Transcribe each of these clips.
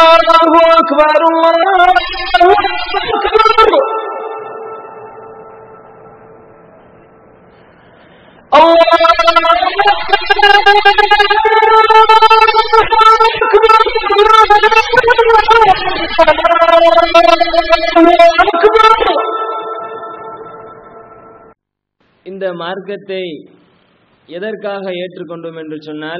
அல்லாஹு அக்பர் அல்லாஹு அக்பர் இந்த மார்க்கத்தை எதற்காக ஏற்றுக்கொண்டோம் என்று சொன்னால்,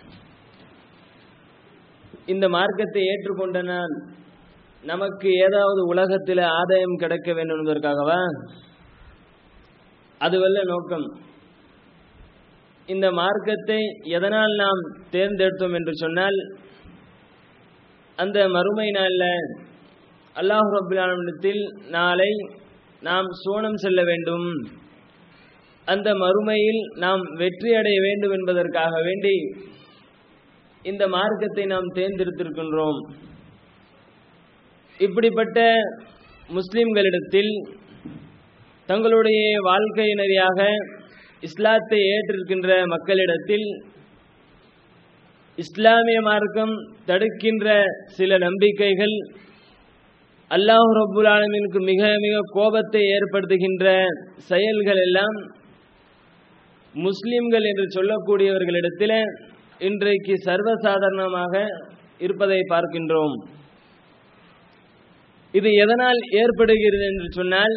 இந்த மார்க்கத்தை ஏற்றுக்கொண்ட நான் நமக்கு ஏதாவது உலகத்தில் ஆதாயம் கிடைக்க வேண்டும் என்பதற்காகவா? அதுவல்ல நோக்கம். இந்த மார்க்கத்தை எதனால் நாம் தேர்ந்தெடுத்தோம் என்று சொன்னால், அந்த மறுமை நாளில் அல்லாஹ் ரப்பல் ஆலமீனிடத்தில் நாளை நாம் சோனம் செல்ல வேண்டும், அந்த மறுமையில் நாம் வெற்றி அடைய வேண்டும் என்பதற்காக வேண்டி இந்த மார்க்கத்தை நாம் தேர்ந்தெடுத்திருக்கின்றோம். இப்படிப்பட்ட முஸ்லிம்களிடத்தில் தங்களுடைய வாழ்க்கையினரியாக இஸ்லாத்தை ஏற்றிருக்கின்ற மக்களிடத்தில் இஸ்லாமிய மார்க்கம் தடுக்கின்ற சில நம்பிக்கைகள், அல்லாஹ் ரப்புல் ஆலமீனுக்கு மிக மிக கோபத்தை ஏற்படுத்துகின்ற செயல்கள் எல்லாம் முஸ்லிம்கள் என்று சொல்லக்கூடியவர்களிடத்தில் இன்றைக்கு சர்வசாதாரணமாக இருப்பதை பார்க்கின்றோம். இது எதனால் ஏற்படுகிறது என்று சொன்னால்,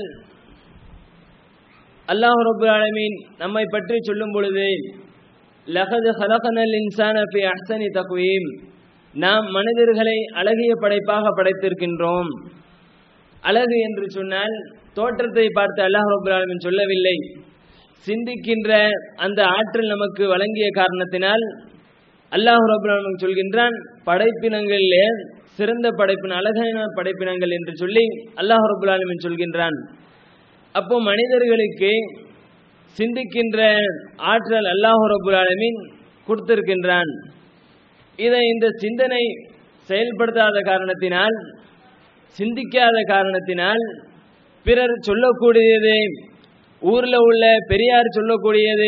அல்லாஹ் ரப்பல் ஆலமீன் நம்மை பற்றி சொல்லும் பொழுது, லகத் ஹலகனல் இன்சான ஃபீ அஹ்ஸனி தக்வீம், நாம் மனிதர்களை அழகிய படைப்பாக படைத்திருக்கின்றோம். அழகு என்று சொன்னால் தோற்றத்தை பார்த்து அல்லாஹ் ரப்பல் ஆலமீன் சொல்லவில்லை, சிந்திக்கின்ற அந்த ஆற்றல் நமக்கு வழங்கிய காரணத்தினால் அல்லாஹ் ரப்பல் ஆலமீன் சொல்கின்றான், படைப்பினங்களிலே சிறந்த படைப்பின அழகான படைப்பினங்கள் என்று சொல்லி அல்லாஹ் ரப்பல் ஆலமீன் சொல்கின்றான். அப்போ மனிதர்களுக்கு சிந்திக்கின்ற ஆற்றல் அல்லாஹ் ரப்பல் ஆலமீன் கொடுத்திருக்கின்றான். இந்த சிந்தனை செயல்படுத்தாத காரணத்தினால், சிந்திக்காத காரணத்தினால் பிறர் சொல்லக்கூடியது, ஊரில் உள்ள பெரியார் சொல்லக்கூடியது,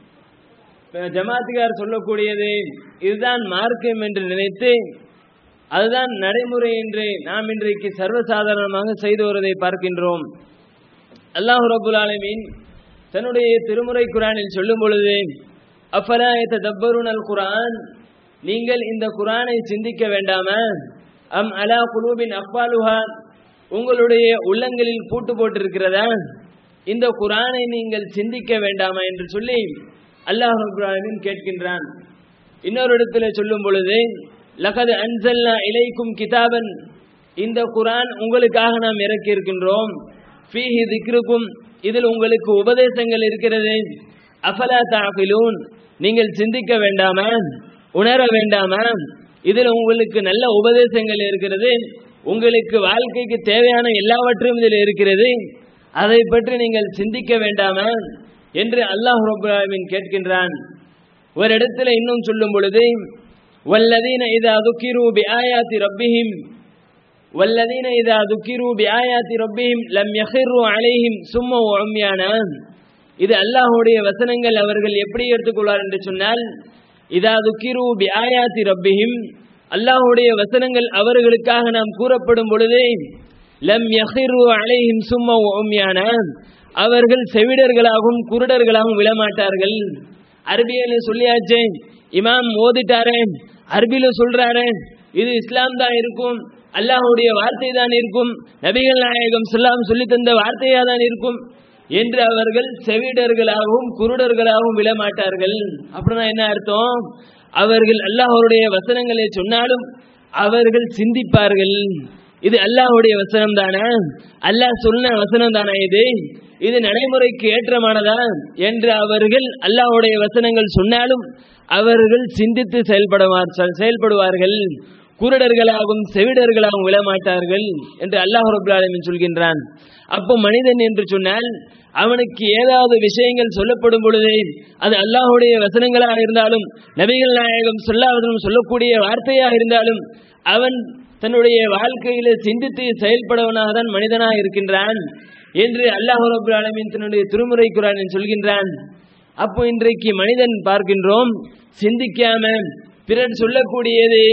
ஜமாத்துகார் சொல்லக்கூடியது இதுதான் மார்க்கம் என்று நினைத்து அதுதான் நடைமுறை என்று நாம் இன்றைக்கு சர்வசாதாரணமாக செய்து வருவதை பார்க்கின்றோம். அல்லாஹ் ரப்புல் ஆலமீன் தன்னுடைய திருமுறை குர்ஆனில் சொல்லும் பொழுது, அஃபலா யததப்பருனல் குர்ஆன், நீங்கள் இந்த குர்ஆனை சிந்திக்க வேண்டாமா? அம் அலா குலூபின் அக்பாலுஹா, உங்களுடைய உள்ளங்களில் பூட்டு போட்டிருக்கிறதா? இந்த குர்ஆனை நீங்கள் சிந்திக்க வேண்டாமா என்று சொல்லி அல்லாஹ் ரப்பல் ஆலமீன் கேட்கின்றான். இன்னொரு இடத்துல சொல்லும் பொழுது, லகத் அன்ஸல்னா இலைக்கும் கிதாபன், இந்த குர்ஆன் உங்களுக்காக நாம் இறக்கி இருக்கின்றோம். ஃபீஹி திக்ருக்கும், இதில் உங்களுக்கு உபதேசங்கள் இருக்கிறது. அஃபலா தஅகிலூன், நீங்கள் சிந்திக்க வேண்டாமா, உணர வேண்டாமா? இதில் உங்களுக்கு நல்ல உபதேசங்கள் இருக்கிறது, உங்களுக்கு வாழ்க்கைக்கு தேவையான எல்லாவற்றையும் இதில் இருக்கிறது, அதை பற்றி நீங்கள் சிந்திக்க வேண்டாமா என்று அல்லாஹ் ரப்பல் ஆலமீன் கேட்கின்றான். ஒரு இடத்துல இன்னும் சொல்லும் பொழுது, வல்லதீன இதா துக்கிரு பிஆயாத்தி ரப்பிஹிம் வல்லதீன இதா துக்கிரு பிஆயாத்தி ரப்பிஹிம் லம் யஹிரு அலைஹிம் சும்ம வ உம்யானா, இது அல்லாஹ்வுடைய வசனங்கள். அவர்கள் எப்படி எடுத்துக்கொள்வார் என்று சொன்னால், இதா துக்கிரு பிஆயாத்தி ரப்பிஹிம், அல்லாஹ்வுடைய வசனங்கள் அவர்களுக்காக நாம் கூறப்படும் பொழுது, லம் யஹிரு அலைஹிம் சும்ம வ உம்யானா, அவர்கள் செவிடர்களாகவும் குருடர்களாகவும் விழமாட்டார்கள். அரபியில சொல்லியாச்சே, இமாம் ஓதிட்டாரே, அரபியில சொல்றாரு, இது இஸ்லாம் தான் இருக்கும், அல்லாஹ்வுடைய வார்த்தை தான் இருக்கும், நபிகள் நாயகம் ஸல்லல்லாஹு சொல்லி தந்த வார்த்தையா தான் இருக்கும் என்று அவர்கள் செவிடர்களாகவும் குருடர்களாகவும் விழமாட்டார்கள். அப்படின்னா என்ன அர்த்தம்? அவர்கள் அல்லாஹ்வுடைய வசனங்களை சொன்னாலும் அவர்கள் சிந்திப்பார்கள். இது அல்லாஹ்வுடைய வசனம் தானே, அல்லாஹ் சொன்ன வசனம் தானே, இது நடைமுறைக்கு ஏற்றமானதா என்று அவர்கள் அல்லாஹ்வுடைய வசனங்கள் சொன்னாலும் அவர்கள் சிந்தித்து செயல்படுவார்கள். குருடர்களாகவும் செவிடர்களாகவும் விழமாட்டார்கள் என்று அல்லாஹ் ரப்பல் ஆலமீன் சொல்கின்றான். அப்போ மனிதன் என்று சொன்னால் அவனுக்கு ஏதாவது விஷயங்கள் சொல்லப்படும் பொழுது, அது அல்லாஹ்வுடைய வசனங்களாக இருந்தாலும் நபிகள் நாயகம் ஸல்லல்லாஹு அலைஹி வஸல்லம் சொல்லக்கூடிய வார்த்தையாக இருந்தாலும் அவன் தன்னுடைய வாழ்க்கையில சிந்தித்து செயல்படுவனாக தான் மனிதனாக இருக்கின்றான் என்று அல்லாஹ் ரப்பல் ஆலமீன் தன்னுடைய திருமுறை குர்ஆனில் சொல்கின்றான். அப்போ இன்றைக்கு மனிதன் பார்க்கின்றோம், சிந்திக்காம பிறர் சொல்லக்கூடியது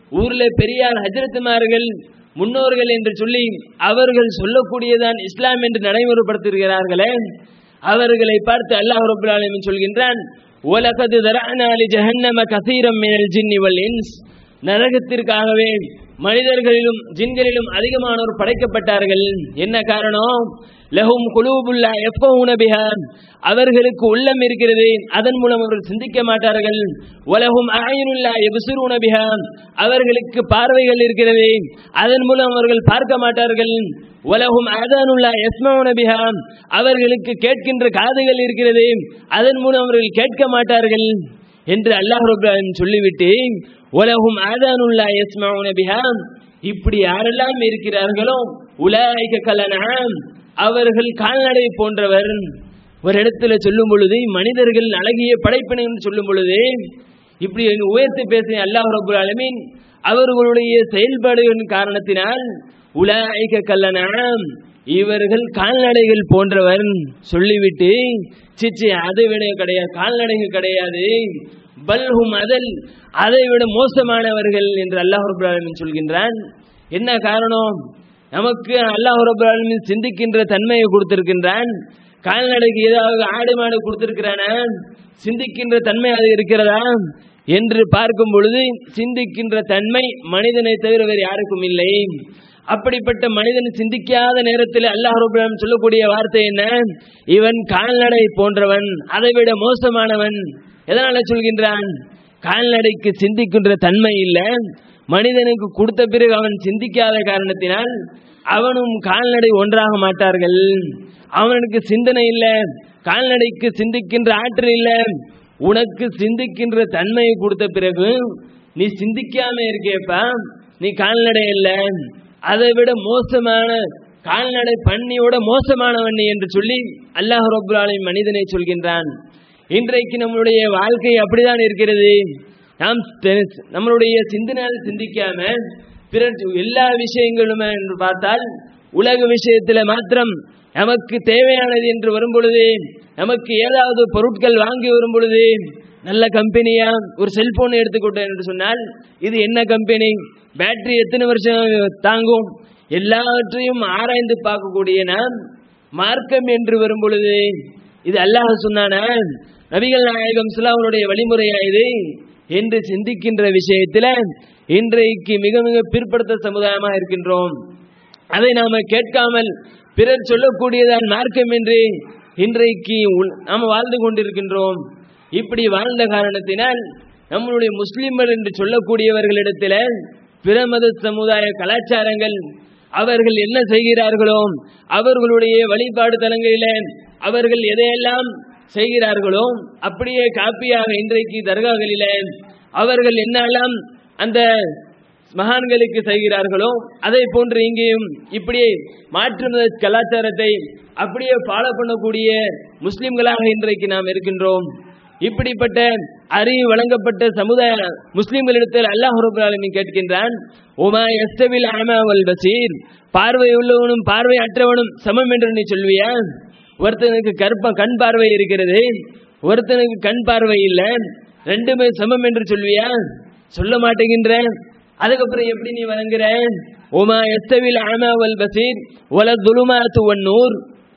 ஊர்ல பெரியார் ஹஜ்ரத்துமார்கள் முன்னோர்கள் என்று சொல்லி அவர்கள் சொல்லக்கூடியதான் இஸ்லாம் என்று நடைமுறைப்படுத்துகிறார்களே, அவர்களை பார்த்து அல்லாஹ் ரப்பல் ஆலமீன் சொல்கின்றான், வலகத் தரஅனா லி ஜஹன்னம கஸீரம் மினல் ஜின்னி வல் இன்ஸ், நரகத்திற்காகவே மனிதர்களிலும் ஜின்களிலும் அதிகமானோர் படைக்கப்பட்டார்கள். என்ன காரணம்? லஹும் குலூபுல் லா யஃபஹூன பிஹா, அவர்களுக்கு உள்ளம் இருக்கிறது, அதன் மூலம் அவர்கள் சிந்திக்க மாட்டார்கள். வலஹும் அஅயுனுல் லா யப்ஸுரூன பிஹா, அவர்களுக்கு பார்வைகள் இருக்கிறது, அதன் மூலம் அவர்கள் பார்க்க மாட்டார்கள். வலஹும் ஆதானுல் லா யஸ்மஊன பிஹா, அவர்களுக்கு கேட்கின்ற காதுகள் இருக்கிறது, அதன் மூலம் அவர்கள் கேட்க மாட்டார்கள் என்று அல்லாஹ் ரப்பல் ஆலமீன் சொல்லிவிட்டு, வலஹும் ஆதானுல் லா யஸ்மஊன பிஹா, இப்படி யாரெல்லாம் இருக்கிறார்களோ உலாயிக கலன்ஆம், அவர்கள் கால்நடை போன்றவர். ஒரு இடத்துல சொல்லும் பொழுது மனிதர்கள் அழகிய படைப்பினை சொல்லும் பொழுது இப்படி உயர்த்தி பேசிய அல்லாஹ் ரப்பல் ஆலமீன் அவர்களுடைய செயல்பாடுகளின் காரணத்தினால் உலாயிக கலன்ஆம், இவர்கள் கால்நடைகள் போன்றவர் சொல்லிவிட்டு, சிச்சி அதை விட கிடையாது, கால்நடைகள் கிடையாது, பல்ஹும் அதல், அதை விட மோசமானவர்கள் என்று அல்லாஹ் ரப்பல் ஆலமீன் சொல்கின்றான். என்ன காரணம்? நமக்கு அல்லாஹ் ரப்பல் ஆலமீன் சிந்திக்கின்ற தன்மையை கொடுத்திருக்கின்றான். கால்நடைக்கு ஏதாவது ஆடு மாடு கொடுத்திருக்கிறானா? சிந்திக்கின்ற தன்மை அது இருக்கிறதா என்று பார்க்கும் பொழுது சிந்திக்கின்ற தன்மை மனிதனை தவிர வேறு யாருக்கும் இல்லை. அப்படிப்பட்ட மனிதன் சிந்திக்காத நேரத்தில் அல்லாஹ் ரப்பல் ஆலமீன் சொல்லக்கூடிய வார்த்தை என்ன? இவன் கால்நடை போன்றவன், அதை விட மோசமானவன். எதனால சொல்கின்றான்? கால்நடைக்கு சிந்திக்கின்ற தன்மை இல்லை, மனிதனுக்கு கொடுத்த பிறகு அவன் சிந்திக்காத காரணத்தினால் அவனும் கால்நடை ஒன்றாக மாட்டார்கள். அவனுக்கு சிந்தனை இல்லை, கால்நடைக்கு சிந்திக்கின்ற ஆற்றல் இல்லை. உனக்கு சிந்திக்கின்ற தன்மையை கொடுத்த பிறகு நீ சிந்திக்காம இருக்கேப்பா, நீ கால்நடை இல்லை, அதை விட மோசமான கால்நடை பண்ணியோட மோசமானவன் என்று சொல்லி அல்லாஹ் ரப்பல் ஆலமீன் மனிதனை சொல்கின்றான். இன்றைக்கு நம்மளுடைய வாழ்க்கை அப்படிதான் இருக்கிறது. நாம் நம்மளுடைய சிந்தனையால் சிந்திக்காம பிறர் எல்லா விஷயங்களும் என்று பார்த்தால் உலக விஷயத்துல மாத்திரம் நமக்கு தேவையானது என்று வரும் பொழுது, நமக்கு ஏதாவது பொருட்கள் வாங்கி வரும் பொழுது, நல்ல கம்பெனியா ஒரு செல்போன் எடுத்துக்கிட்டோம் என்று சொன்னால் இது என்ன கம்பெனி, பேட்டரி எத்தனை வருஷம் தாங்கும், எல்லாவற்றையும் ஆராய்ந்து பார்க்கக்கூடிய நாம் மார்க்கம் என்று வரும் பொழுது இது அல்லாஹ் சொன்னான நபிகள் நாயகம் ஸல்லல்லாஹு வழிமுறையா இது என்று சிந்திக்கின்ற விஷயத்தில் இன்றைக்கு மிக மிக பிற்படுத்த சமுதாயமாக இருக்கின்றோம். அதை நாம கேட்காமல் பிறர் சொல்லக்கூடியதான் மார்க்கம் என்று இன்றைக்கு நாம் வாழ்ந்து கொண்டிருக்கின்றோம். இப்படி வாழ்ந்த காரணத்தினால் நம்மளுடைய முஸ்லிம்கள் என்று சொல்லக்கூடியவர்களிடத்தில் பிற மத சமுதாய கலாச்சாரங்கள் அவர்கள் என்ன செய்கிறார்களோ, அவர்களுடைய வழிபாடு தலங்களில் அவர்கள் எதையெல்லாம் செய்கிறார்களோ அப்படியே காப்பியாக இன்றைக்கு தர்காகளில் அவர்கள் என்னெல்லாம் அந்த மகான்களுக்கு செய்கிறார்களோ அதை போன்று இங்கேயும் இப்படியே மாற்று மத கலாச்சாரத்தை அப்படியே ஃபாலோ பண்ணக்கூடிய முஸ்லிம்களாக இன்றைக்கு நாம் இருக்கின்றோம். இப்படிப்பட்ட அறிவு வழங்கப்பட்ட சமுதாய முஸ்லிம்களிடத்தில் அல்லாஹ் ரப்பல் ஆலமீன் கேட்கின்றான், உமா யஸ்தவில் அமா வல் பசீர், பார்வை உள்ளவனும் பார்வை அற்றவனும் சமம் என்று நீ சொல்வியா? ஒருத்தனுக்கு கண் பார்வை இருக்கிறது, ஒருத்தனுக்கு கண் பார்வை இல்லை, ரெண்டுமே சமம் என்று சொல்வியா? சொல்ல மாட்டேங்கின்ற. அதுக்கப்புறம் எப்படி நீ வழங்குற? உமா யஸ்தவில் அமா வல் பசீர் வல துலுமாத்து வன் நூர்,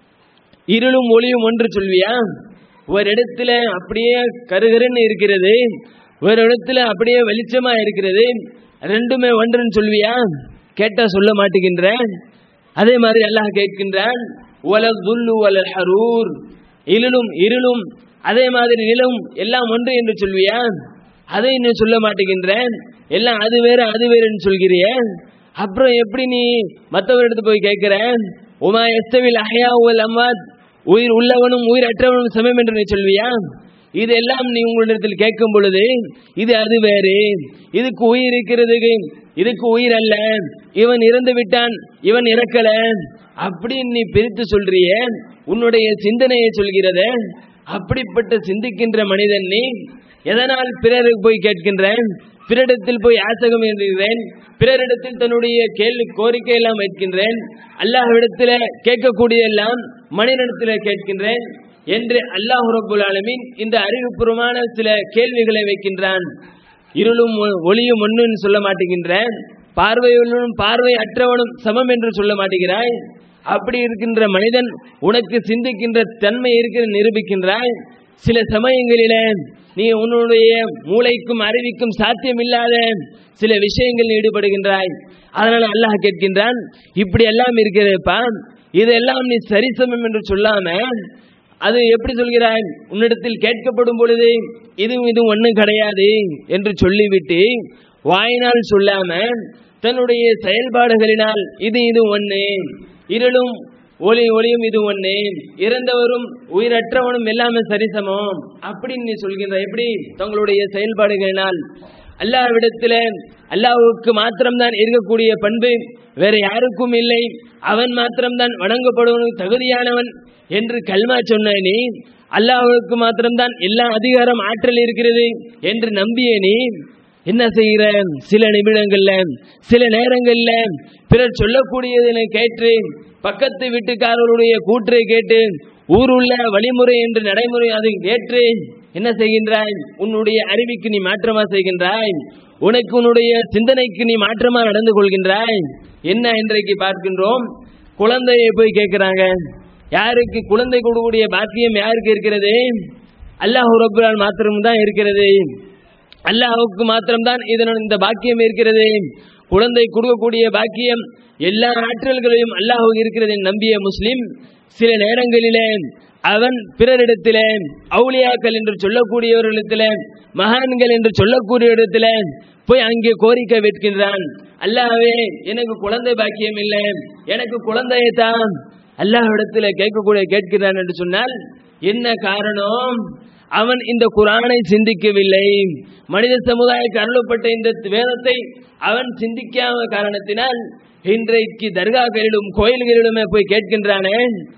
இருளும் ஒளியும் ஒன்று சொல்வியா? ஒரு இடத்துல அப்படியே கருகருன்னு இருக்கிறது, ஒரு இடத்துல அப்படியே வெளிச்சமா இருக்கிறது, ரெண்டுமே ஒன்றுன்னு சொல்வியா? கேட்டா சொல்ல மாட்டேங்கின்ற. அதே மாதிரி அல்லாஹ் கேட்கின்றான், இருளும் அதே மாதிரி நிலம் எல்லாம் ஒன்று என்று சொல்வியா? அதை இன்னும் சொல்ல மாட்டேங்கின்றேன். எல்லாம் அது வேற அது வேறுன்னு சொல்கிறிய. அப்புறம் எப்படி நீ மற்றவரிடத்து போய் கேட்கிற? உமா எஸ்தவில் அஹ்யா வல் அம்வாத், உயிர் உள்ளவனும் உயிர் அற்றவனும் சமம் என்று நீ சொல்வியா? இதெல்லாம் நீ உங்களிடத்தில் கேட்கும் பொழுது இது அது வேறு, இதுக்கு உயிர் இருக்கிறது, இதுக்கு உயிர் அல்ல, இவன் இறந்து விட்டான், இவன் இறக்கல, அப்படின்னு நீ பிரித்து சொல்றிய. உன்னுடைய சிந்தனையை சொல்கிறத. அப்படிப்பட்ட சிந்திக்கின்ற மனிதன் நீ எதனால் பிறருக்கு போய் கேட்கின்றேன், பிறரிடத்தில் போய் யாசகம் எழுதுகிறேன், பிறரிடத்தில் தன்னுடைய கேள்வி கோரிக்கை எல்லாம் வைக்கின்றேன், அல்லாஹ்விடத்தில் கேட்கக்கூடிய எல்லாம் மனிதனிடத்தில் கேட்கின்றேன் என்று அல்லாஹ் ரப்புல் ஆலமீன் இந்த அறிவுபூர்வமான சில கேள்விகளை வைக்கின்றான். இருளும் ஒளியும் ஒன்றுன்னு சொல்ல மாட்டேங்கின்ற, பார்வையுள்ளவனும் பார்வை அற்றவனும் சமம் என்று சொல்ல மாட்டேங்கிறாய். அப்படி இருக்கின்ற மனிதன் உனக்கு சிந்திக்கின்ற தன்மை இருக்கிற நிரூபிக்கின்றாய். சில சமயங்களில நீ உன்னுடைய மூளைக்கும் அறிவிக்கும் சாத்தியம் இல்லாத சில விஷயங்கள் ஈடுபடுகின்றாய். அதனால அல்லாஹ் கேட்கின்றான், இப்படி எல்லாம் இருக்கிறப்பா, இதெல்லாம் நீ சரிசமம் என்று சொல்லாம அது எப்படி சொல்கிறாய்? உன்னிடத்தில் கேட்கப்படும் பொழுது இது ஒன்றும் கிடையாது என்று சொல்லிவிட்டு வாயினால் சொல்லாம தன்னுடைய செயல்பாடுகளினால் இது ஒண்ணு, இருளும் ஒளியும் இது ஒண்ணு, இறந்தவரும் உயிரற்றவனும் எல்லாமே சரிசமம் அப்படின்னு நீ சொல்கின்ற. எப்படி? தங்களுடைய செயல்பாடுகளினால். அல்லாஹ்விடத்துல அல்லாஹ்வுக்கு மாத்திரம்தான் இருக்கக்கூடிய பண்பு, வேற யாருக்கும் இல்லை, அவன் மாத்திரம்தான் வணங்கப்படுவனுக்கு தகுதியானவன் என்று கல்மா சொன்ன நீ, அல்லாஹ்வுக்கு மாத்திரம்தான் எல்லா அதிகாரம் ஆற்றல் இருக்கிறது என்று நம்பிய நீ என்ன செய்கிற? சில நிமிடங்கள்ல சில நேரங்கள்ல பிறர் சொல்லக்கூடியதை கேட்டு, பக்கத்து வீட்டுக்காரர்களுடைய கூற்றை கேட்டு, ஊருள்ள வழிமுறை என்று நடைமுறை அதை கேட்டு என்ன செய்கின்றாய்? உன்னுடைய அறிவுக்கு நீ மாற்றமா செய்கின்றாய், உனக்கு உன்னுடைய சிந்தனைக்கு நீ மாற்றமா நடந்து கொள்கின்றாய். என்ன இன்றைக்கு பார்க்கின்றோம்? குழந்தையை போய் கேட்கிறாங்க. யாருக்கு குழந்தை கொடுக்கக்கூடிய பாக்கியம் யாருக்கு இருக்கிறது? அல்லாஹ் ரப்பல் மாத்திரம்தான் இருக்கிறது. அல்லாஹ்வுக்கு மாத்திரம்தான் இந்த பாக்கியம் இருக்கிறது. குழந்தை கொடுக்கக்கூடிய பாக்கியம் எல்லா ஆற்றல்களையும் அல்லாஹ்வுக்கு இருக்கிறது நம்பிய முஸ்லிம் சில நேரங்களிலே அவன் பிறரிடத்திலே அவுலியாக்கள் என்று சொல்லக்கூடியவர்களிடத்திலே மகான்கள் என்று சொல்லக்கூடிய இடத்துல போய் அங்கே கோரிக்கை வைக்கின்றான். அல்லாஹ்வே, எனக்கு குழந்தை பாக்கியம் இல்லை, எனக்கு குழந்தையை தான் அல்லாஹ்விடத்துல கேட்கிறான் என்று சொன்னால் என்ன காரணம்? அவன் இந்த குர்ஆனை சிந்திக்கவில்லை. மனித சமுதாயத்துக்கு அருளப்பட்ட இந்த வேதத்தை அவன் சிந்திக்காத காரணத்தினால் இன்றைக்கு தர்காக்களிலும் கோயில்களிலுமே போய் கேட்கின்றானே.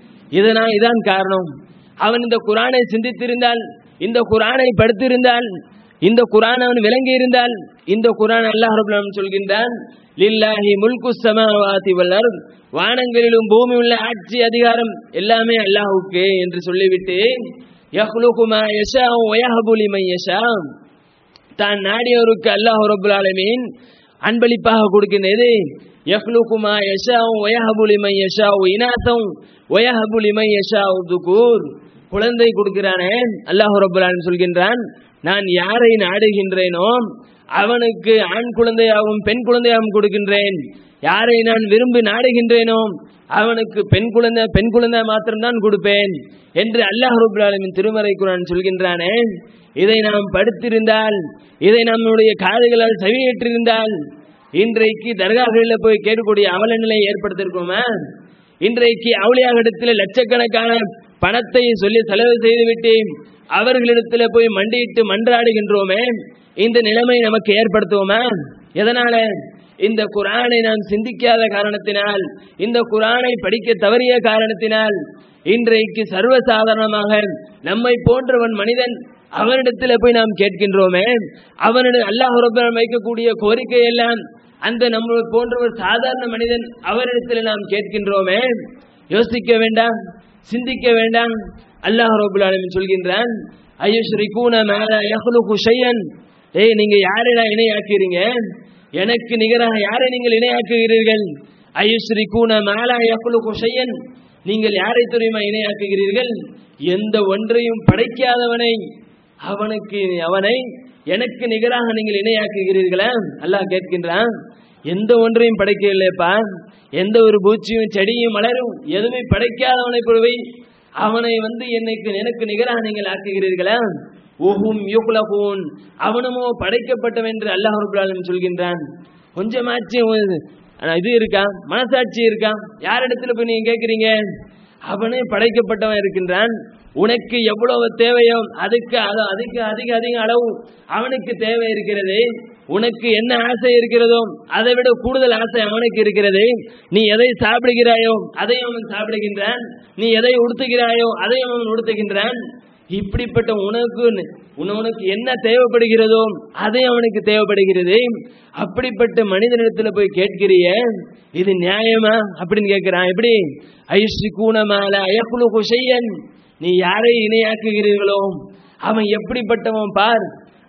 இதான் காரணம். அவன் இந்த குர்ஆனை சிந்தித்திருந்தால், இந்த குர்ஆனை படித்திருந்தால், இந்த குர்ஆன் அவன் விளங்கி இருந்தால், இந்த குர்ஆன் அல்லாஹ் ரப்பல் ஆலமீன் சொல்கின்றான், லில்லாஹி முல்கு ஸமாவாதி வல் அர்த், வானங்களிலும் பூமியில் உள்ள ஆட்சி அதிகாரம் எல்லாமே அல்லாஹ்வுக்கு என்று சொல்லிவிட்டு, யஹ்லுகு மா யஷா வ யஹபு லிமன் யஷா, தான் நாடியவருக்கு அல்லாஹ் ரப்பல் ஆலமீன் அன்பளிப்பாக கொடுக்கின்றது. யஹ்லுகு மா யஷா வ யஹபு லிமன் யஷா இனாஸன் வ யஹபு லிமன் யஷா துகூர், குழந்தை கொடுக்கிறானே அல்லாஹ் ரப்பல் ஆலமீன் சொல்கின்றான், நான் யாரை நாடுகின்றேனோ அவனுக்கு ஆண் குழந்தையாகவும் பெண் குழந்தையாகவும் கொடுக்கின்றேன். யாரை நான் விரும்பி நாடுகின்றேனோ அவனுக்கு பெண் குழந்தை மாத்திரம்தான் கொடுப்பேன் என்று அல்லாஹ் ரப்பல் ஆலமீன் திருமறை குர்ஆன் சொல்கின்றானே. இதை நாம் படித்திருந்தால், இதை நம்முடைய காதுகளால் செவியேற்றிருந்தால் இன்றைக்கு தர்காகளில் போய் கேட்கக்கூடிய அவல நிலையை ஏற்படுத்திருக்கோமா? இன்றைக்கு அவுலியாவிடத்தில் லட்சக்கணக்கான பணத்தை சொல்லி செலவு செய்துவிட்டு அவர்களிடத்தில் போய் மண்டியிட்டு மன்றாடுகின்றோமே, இந்த நிலைமை நமக்கு ஏற்படுத்துவோமா? எதனால? இந்த குர்ஆனை நாம் சிந்திக்காத காரணத்தினால், இந்த குர்ஆனை படிக்க தவறிய காரணத்தினால் இன்றைக்கு சர்வசாதாரணமாக நம்மை போன்றவன் மனிதன் அவனிடத்தில் போய் நாம் கேட்கின்றோமே. அவனிடம் அல்லாஹ் ரப்பல் ஆலமீன் வைக்கக்கூடிய கோரிக்கை எல்லாம் அந்த நம்ம போன்ற ஒரு சாதாரண மனிதன் அவரிடத்தில் நாம் கேட்கின்றோமே. யோசிக்க வேண்டாம், சிந்திக்க வேண்டாம். அல்லாஹ் ரப்பல் ஆலமீன் சொல்கின்றான், அயுஷ்ரிகூன மா லா யக்லுகு ஷையன், நீங்க யாரை இணையாக்குறீங்க? எனக்கு நிகராக யாரை நீங்கள் இணையாக்குகிறீர்கள்? அயுஷ்ரிகூன மா லா யக்லுகு ஷையன், நீங்கள் யாரை தெரியுமா இணையாக்குகிறீர்கள்? எந்த ஒன்றையும் படைக்காதவனை அவனை எனக்கு நிகராக நீங்கள் இணையாக்குகிறீர்களா? அல்லாஹ் கேட்கின்றான். எந்த ஒன்றையும் படைக்கவில்லைப்பா, எந்த ஒரு பூச்சியும் செடியும் மலரும் எதுவுமே படைக்காதவனை போய் அவனை எனக்கு நிகராக நீங்கள் ஆக்குகிறீர்களா? உஹும் யுக்லகூன், அவனுமோ படைக்கப்பட்டவன் என்று அல்லாஹ் ரப்பல் ஆலமீன் சொல்கின்றான். கொஞ்சமாச்சு இது இருக்கா? மனசாட்சி இருக்கா? யாரிடத்துல போய் நீங்க கேட்கிறீங்க? அவனே படைக்கப்பட்டவன் இருக்கின்றான். உனக்கு எவ்வளவு தேவையோ அதுக்கு அதிக அளவு அவனுக்கு தேவை இருக்கிறது. உனக்கு என்ன ஆசை இருக்கிறதோ அதை விட கூடுதல் ஆசை அவனுக்கு இருக்கிறது. நீ எதை சாப்பிடுகிறாயோ அதையும் அவன் சாப்பிடுகின்றான். நீ எதை உடுத்துகிறாயோ அதையும் அவன் உடுத்துகின்றான். இப்படிப்பட்ட உனக்கு என்ன தேவைப்படுகிறதோ அதை அவனுக்கு தேவைப்படுகிறது. அப்படிப்பட்ட மனிதனிடத்துல போய் கேட்கிறிய, இது நியாயமா அப்படின்னு கேட்கிறான். எப்படி? ஐஸ்ரிகூன மா லா யக்லுகு ஷையன், நீ யாரை இணையாக்குகிறீர்களோ அவன் எப்படிப்பட்டவன் பார்,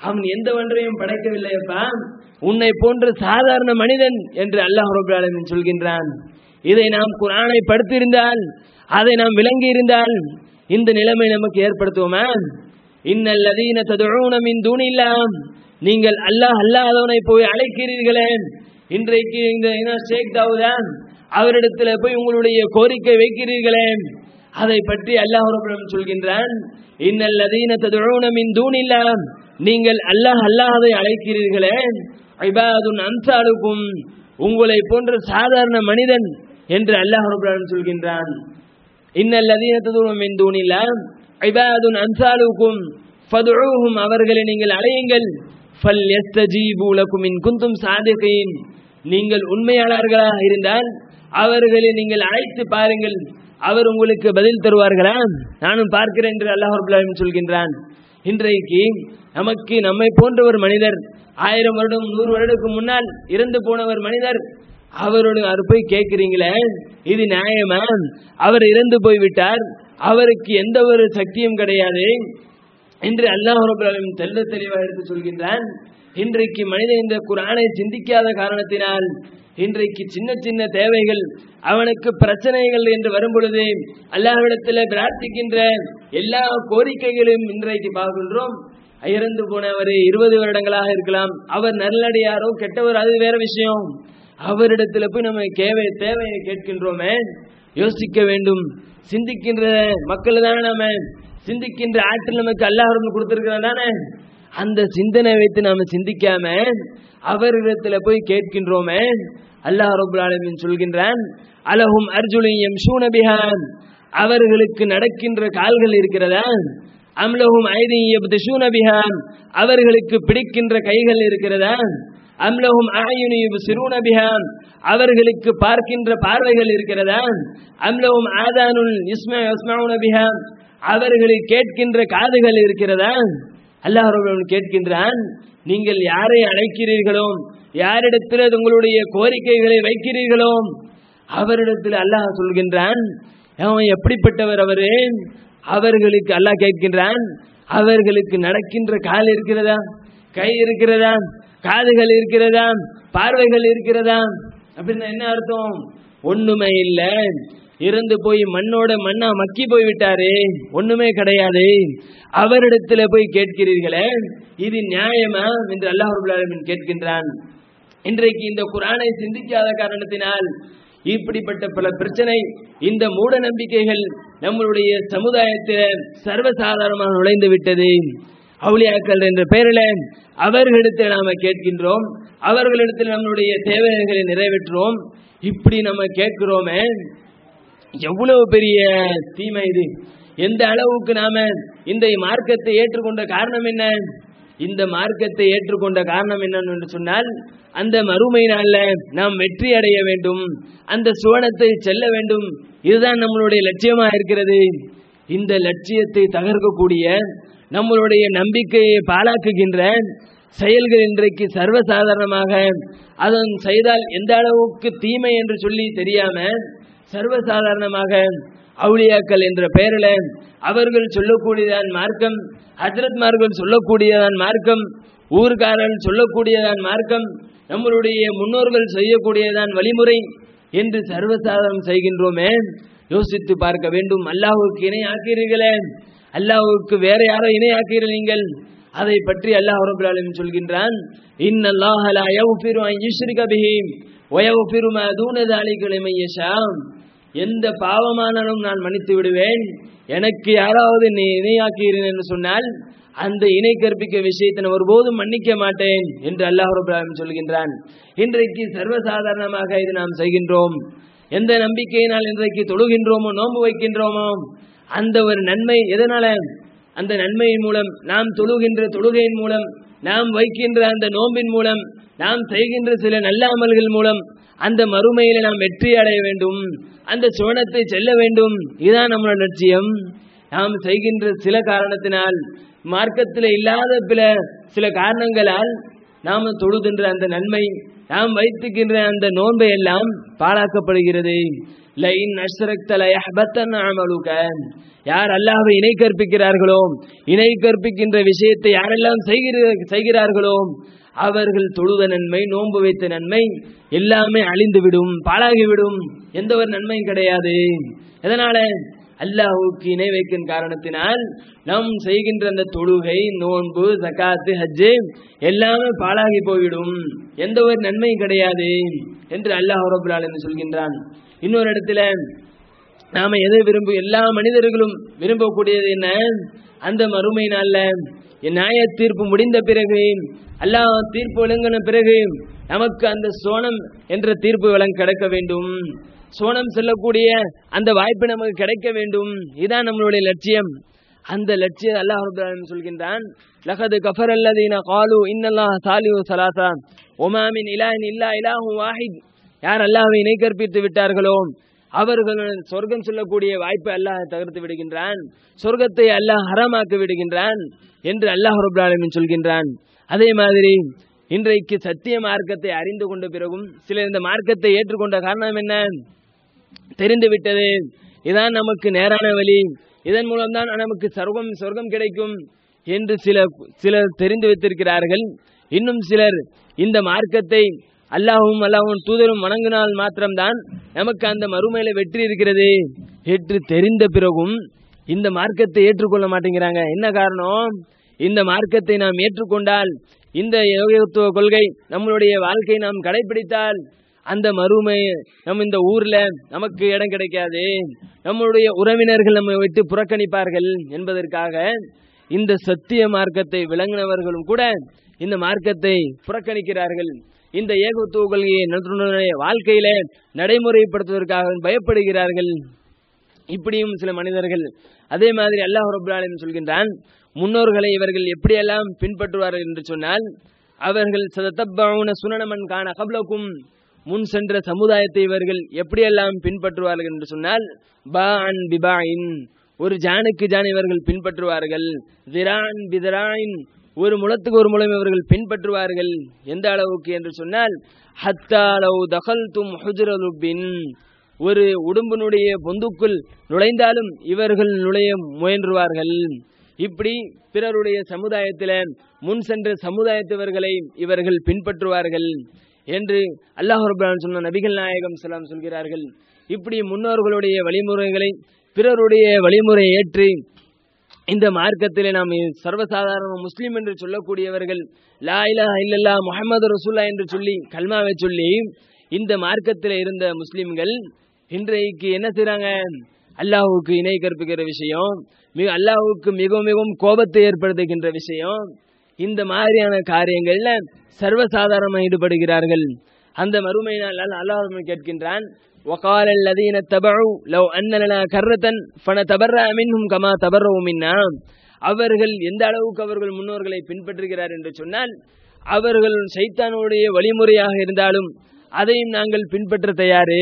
அவன் எந்த ஒன்றையும் படைக்கவில்லையப்பா, உன்னை போன்ற சாதாரண மனிதன் என்று அல்லாஹ் ரப்பல் ஆலமீன் சொல்கின்றான். இதை நாம் குர்ஆனை படித்திருந்தால், அதை நாம் விளங்கி இருந்தால் இந்த நிலைமை நமக்கு ஏற்படுத்துவோமா? இன்னல்லதீன ததுஊன மின் தூனில்லாஹ், நீங்கள் அல்லாஹ் அல்லாதவனை போய் அழைக்கிறீர்களே. இன்றைக்கு இந்த ஷேக் தாவூதா அவரிடத்தில் போய் உங்களுடைய கோரிக்கை வைக்கிறீர்களே, அதை பற்றி அல்லாஹ் ரப்பல் ஆலமீன் சொல்கின்றான். இன்னல்லதீன ததுஊன மின் தூனில்லாஹ், நீங்கள் அல்லாஹ் அல்லாஹ்வை அழைக்கிறீர்களே, இபாதுன் அம்சாலுக்கும், உங்களை போன்ற சாதாரண மனிதன் என்று அல்லாஹ் ரப்பல் ஆலமீன் சொல்கின்றான். இன்னல்லதீன ததுஊன மின் தூனில்லாஹ் இபாதுன் அம்சாலுக்கும் ஃபதுஊஹும், அவர்களை நீங்கள் அழையுங்கள். ஃபல்யஸ்தஜீபு லகும் இன் குன்தும் சாதிகீன், நீங்கள் உண்மையாளர்களாக இருந்தால் அவர்களை நீங்கள் அழைத்து பாருங்கள், அவர் உங்களுக்கு பதில் தருவார்களா? நானும் பார்க்கிறேன் என்று அல்லாஹ் ரப்பல் ஆலமீன் சொல்கின்றான். இன்றைக்கு நமக்கு நம்மை போன்ற ஒரு மனிதர் 1000 வருடம் 100 வருடத்துக்கு முன்னால் இறந்து போனவர் மனிதர், அவரோடு போய் கேட்கிறீங்களே, இது நியாயமா? அவர் இறந்து போய்விட்டார், அவருக்கு எந்த ஒரு சக்தியும் கிடையாது என்று அல்லாஹ் ரப்பல் ஆலமீன் தெல்ல தெளிவாக எடுத்து சொல்கின்றான். இன்றைக்கு மனிதன் இந்த குர்ஆனை சிந்திக்காத காரணத்தினால் இன்றைக்கு சின்ன சின்ன தேவைகள், அவனுக்கு பிரச்சனைகள் என்று வரும் பொழுது அல்லாஹ்விடத்தில் பிரார்த்திக்கின்ற எல்லா கோரிக்கைகளையும் இன்றைக்கு பார்க்கின்றோம். இறந்து போனவர் 20 வருடங்களாக இருக்கலாம், அவர் நல்லடியாரோ கெட்டவர், அது வேற விஷயம். அவரிடத்தில் போய் நம்ம தேவையை கேட்கின்றோமே, யோசிக்க வேண்டும். சிந்திக்கின்ற மக்கள் தானே, நாம சிந்திக்கின்ற ஆற்றல் நமக்கு அல்லாஹ் கொடுத்திருக்கிறான் தானே, அந்த சிந்தனை வைத்து நாம சிந்திக்காம அவரிடத்தில் போய் கேட்கின்றோமே. அல்லாஹ் ரப்பல் ஆலமீன் சொல்கின்றான், அலஹும் அர்ஜுலுன் யம்ஷூன பிஹா, அவர்களுக்கு நடக்கின்ற கால்கள் இருக்கிறதா? அம்லஹும் ஐதின் யப்தஷூன பிஹா, அவர்களுக்கு பிடிக்கின்ற கைகள் இருக்கிறதா? அம்லஹும் அயுன் யுப்சிரூன பிஹா, அவர்களுக்கு பார்க்கின்ற பார்வைகள் இருக்கிறதா? அம்லஹும் ஆதானுன் யஸ்மஊன பிஹா, அவர்களுக்கு கேட்கின்ற காதுகள் இருக்கிறதா? அல்லாஹ் ரப்பல் ஆலமீன் கேட்கின்றான், நீங்கள் யாரை அழைக்கிறீர்களோ, யாரிடத்தில் உங்களுடைய கோரிக்கைகளை வைக்கிறீர்களோ அவரிடத்தில் அல்லாஹ் சொல்கின்றான், அவன் எப்படிப்பட்டவர் அவரு? அவர்களுக்கு அல்லாஹ் கேட்கின்றான், அவர்களுக்கு நடக்கின்ற கால் இருக்கிறதா, கை இருக்கிறதா, காதுகள் இருக்கிறதா, பார்வைகள் இருக்கிறதா? அப்படின்னா என்ன அர்த்தம்? ஒண்ணுமே இல்லை, இறந்து போய் மண்ணோட மண்ணா மக்கி போய் விட்டாரு, ஒண்ணுமே கிடையாது. அவரிடத்துல போய் கேட்கிறீர்களே, இது நியாயமா என்று அல்லாஹ் ரப்பல் ஆலமீன் கேட்கின்றான். இன்றைக்கு இந்த குர்ஆனை சிந்திக்காத காரணத்தினால் இப்படிப்பட்ட பல பிரச்சனை, இந்த மூட நம்பிக்கைகள் நம்மளுடைய சமுதாயத்தில் சர்வசாதாரணமாக நுழைந்து விட்டது. அவுலியாக்கள் என்ற பெயரில் அவர்களிடத்தில் நாம கேட்கின்றோம், அவர்களிடத்தில் நம்மளுடைய தேவைகளை நிறைவேற்றுறோம். இப்படி நம்ம கேட்கிறோமே, எவ்வளவு பெரிய தீமை இது! எந்த அளவுக்கு நாம இந்த மார்க்கத்தை ஏற்றுக்கொண்ட காரணம் என்ன? இந்த மார்க்கத்தை ஏற்றுக்கொண்ட காரணம் என்னன்னு சொன்னால், அந்த மறுமை நாள்ல நாம் வெற்றி அடைய வேண்டும், அந்த சுவனத்தை செல்ல வேண்டும், இதுதான் நம்மளுடைய லட்சியமா இருக்கிறது. இந்த லட்சியத்தை தகர்க்கக்கூடிய, நம்மளுடைய நம்பிக்கையை பாழாக்குகின்ற செயல்கள் இன்றைக்கு சர்வசாதாரணமாக, அதன் செய்தால் எந்த அளவுக்கு தீமை என்று சொல்லி தெரியாம சர்வசாதாரணமாக அவுலியாக்கள் என்ற பெயரில் அவர்கள் சொல்லக்கூடியதான் மார்க்கம், ஹஜ்ரத்மார்கள் சொல்லக்கூடியதான் மார்க்கம், ஊர்காரர்கள் சொல்லக்கூடியதான் மார்க்கம், நம்மளுடைய முன்னோர்கள் செய்யக்கூடியதான் வழிமுறை என்று சர்வசாதாரணம் செய்கின்றோமே. யோசித்து பார்க்க வேண்டும். அல்லாஹ்வுக்கு இணை ஆக்கிறீர்களே, அல்லாஹ்வுக்கு வேற யாரோ இணை ஆக்கிறீர்கள் நீங்கள், அதை பற்றி அல்லாஹ் ரப்பல் ஆலமீன் சொல்கின்றான், இன்னல்லாஹ லா யக்ஃபிரு அன் யுஷ்ரிக பிஹி வ யக்ஃபிரு மா தூன ஸாலிக லிமன் யஷா, எந்த பாவமானாலும் நான் மன்னித்து விடுவேன், எனக்கு யாராவது நீ இணையாக்கிறீர்கள் என்று சொன்னால் அந்த இணை கற்பிக்க விஷயத்தை நான் ஒருபோதும் மன்னிக்க மாட்டேன் என்று அல்லாஹ் ரப்பல் ஆலமீன் சொல்கின்றான். இன்றைக்கு சர்வசாதாரணமாக இது நாம் செய்கின்றோம். எந்த நம்பிக்கையினால் இன்றைக்கு தொழுகின்றோமோ, நோன்பு வைக்கின்றோமோ, அந்த ஒரு நன்மை எதனால? அந்த நன்மையின் மூலம், நாம் தொழுகின்ற தொழுகையின் மூலம், நாம் வைக்கின்ற அந்த நோன்பின் மூலம், நாம் செய்கின்ற சில நல்ல அமல்கள் மூலம் அந்த மறுமையில நாம் வெற்றி அடைய வேண்டும், அந்த சுவனத்தை செல்ல வேண்டும். இதுதான் நம்மளோட லட்சியம். நாம் செய்கின்ற சில காரணத்தினால், மார்க்கத்தில் இல்லாத சில காரணங்களால் நாம் தொழுகின்ற அந்த நன்மை, நாம் வைத்துக்கின்ற அந்த நோன்பை எல்லாம் பாழாக்கப்படுகிறது. லைன் அஷ்ரக்த லயஹ்பத்தன் அமலுக, யார் அல்லாஹ்வை இணை கற்பிக்கிறார்களோ, இணை கற்பிக்கின்ற விஷயத்தை யாரெல்லாம் செய்கிறார்களோ அவர்கள் தொழுத நன்மை, நோன்பு வைத்த நன்மை எல்லாமே அழிந்துவிடும், பாழாகிவிடும், எந்த ஒரு நன்மையும் கிடையாது. எதனால? அல்லாஹ்வுக்கு இணை வைக்கும் காரணத்தினால் நாம் செய்கின்ற அந்த தொழுகை, நோன்பு, ஜகாத்து, ஹஜ்ஜு எல்லாமே பாழாகி போய்விடும், எந்த ஒரு நன்மையும் கிடையாது என்று அல்லாஹ் ரப்பல் ஆலமீன் சொல்கின்றான். இன்னொரு இடத்துல நாம எதை எல்லா மனிதர்களும் விரும்பக்கூடியது என்ன? அந்த மறுமை நாள்ல நியாய தீர்ப்பு முடிந்த பிறகு, அல்லாஹ் தீர்ப்பு வழங்கின பிறகு நமக்கு அந்த சோனம் என்ற தீர்ப்பு வழங்க கிடைக்க வேண்டும், சோனம் செல்லக்கூடிய அந்த வாய்ப்பு நமக்கு கிடைக்க வேண்டும். இதுதான் நம்மளுடைய லட்சியம். அந்த லட்சியம் அல்லாஹ் ரப்பல் ஆலமீன் சொல்கின்றான், லகது கஃபரல்லதீன காலு இன்னல்லாஹ சாலிஹு ஸலாஸா வமா மின் இலாஹின் இல்லா இலாஹு வாஹித், யார் அல்லாஹ்வை இணை கற்பித்து விட்டார்களோ அவர்கள் சொர்க்கம் சொல்லக்கூடிய வாய்ப்பை அல்லாஹ் தகர்த்து விடுகின்றான், சொர்க்கத்தை அல்லாஹ் ஹராமாக்கி விடுகின்றான் என்று அல்லாஹ் ரப்பல் ஆலமீன் சொல்கின்றான். அதே மாதிரி இன்றைக்கு சத்திய மார்க்கத்தை அறிந்து கொண்ட பிறகும் சிலர் இந்த மார்க்கத்தை ஏற்றுக்கொண்ட காரணம் என்ன? தெரிந்து விட்டது, இதான் நமக்கு நேரான வழி, இதன் மூலம்தான் நமக்கு சொர்க்கம் கிடைக்கும் என்று சிலர் தெரிந்து வைத்திருக்கிறார்கள். இன்னும் சிலர் இந்த மார்க்கத்தை அல்லாஹ்வும் தூதரும் வணங்கினால் மாத்திரம்தான் நமக்கு அந்த மறுமையில வெற்றி இருக்கிறது என்று தெரிந்த பிறகும் இந்த மார்க்கத்தை ஏற்றுக்கொள்ள மாட்டேங்கிறாங்க. என்ன காரணம்? இந்த மார்க்கத்தை நாம் ஏற்றுக்கொண்டால், இந்த யோகத்துவ கொள்கை நம்மளுடைய வாழ்க்கை நாம் கடைபிடித்தால் அந்த மறுமை இந்த ஊர்ல நமக்கு இடம் கிடைக்காது, நம்மளுடைய உறவினர்கள் நம்மை விட்டு புறக்கணிப்பார்கள் என்பதற்காக இந்த சத்திய மார்க்கத்தை விளங்கினவர்களும் கூட இந்த மார்க்கத்தை புறக்கணிக்கிறார்கள். இந்த ஏகத்துவ கொள்கையை வாழ்க்கையில நடைமுறைப்படுத்துவதற்காக பயப்படுகிறார்கள். இப்படியும் சில மனிதர்கள். அதே மாதிரி அல்லாஹ் ரப்பல் ஆலமீன் சொல்கின்றான், முன்னோர்களை இவர்கள் எப்படியெல்லாம் பின்பற்றுவார்கள் என்று சொன்னால், அவர்கள் சதத்தப்பவுன சுனனமன் காண கப்லக்கும், முன் சென்ற சமுதாயத்தை இவர்கள் எப்படியெல்லாம் பின்பற்றுவார்கள் என்று சொன்னால், பான் பிபாயின், ஒரு ஜானுக்கு ஜான் இவர்கள் பின்பற்றுவார்கள், திரான் பிதராயின், ஒரு முளத்துக்கு ஒரு முளம் இவர்கள் பின்பற்றுவார்கள். எந்த அளவுக்கு என்று சொன்னால், ஹத்தா லவ் தகல்தும் ஹுஜ்ரலுபின், ஒரு உடும்பினுடைய பொந்துக்குள் நுழைந்தாலும் இவர்கள் நுழைய முயன்றுவார்கள். இப்படி பிறருடைய சமுதாயத்தில் முன் சென்ற சமுதாயத்தவர்களை இவர்கள் பின்பற்றுவார்கள் என்று அல்லாஹ் ரப்பல் ஆலமீன் சொன்ன நபிகள் நாயகம் ஸல்லல்லாஹு சொல்கிறார்கள். இப்படி முன்னோர்களுடைய வழிமுறைகளை பிறருடைய வழிமுறை ஏற்று இந்த மார்க்கத்திலே நாம் சர்வசாதாரண முஸ்லீம் என்று சொல்லக்கூடியவர்கள் லா இலாஹா இல்லல்லாஹ் முஹம்மது ரசூலுல்லாஹ் என்று சொல்லி கல்மாவை சொல்லி இந்த மார்க்கத்தில் இருந்த முஸ்லிம்கள் இன்றைக்கு என்ன செய்றாங்க? அல்லாஹ்வுக்கு இணை கற்பிக்கிற விஷயம், அல்லாஹ்வுக்கு மிகவும் மிகவும் கோபத்தை ஏற்படுத்துகின்ற விஷயம், இந்த மாதிரியான காரியங்கள்ல சர்வசாதாரணமாக ஈடுபடுகிறார்கள். அந்த மறுமை நாள் அல்லாஹ் கேட்கின்றான், وقال الذين اتبعوا لو ان لنا كرة فنتبرأ منهم كما تبرؤوا منا, அவர்கள் எந்த அளவுக்கு அவர்கள் முன்னோர்களை பின்பற்றுகிறார் என்று சொன்னால், அவர்கள் ஷைத்தானுடைய வழிமுறையாக இருந்தாலும் அதையும் நாங்கள் பின்பற்ற தயாரு,